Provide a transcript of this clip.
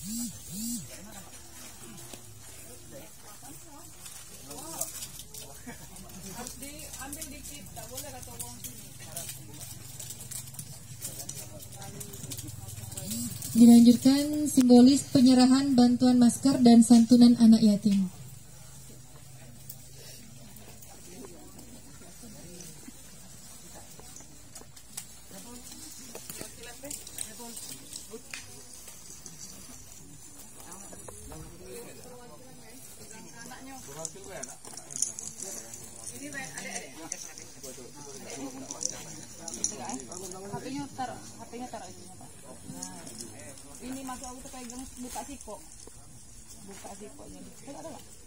Ambil dikit, tak boleh kata uang sini. Dilanjutkan simbolis penyerahan bantuan masker dan santunan anak yatim. HP-nya taruh itu Pak. Nah, ini masuk aku pegang buka siko. Buka sikonya. Ada nggak?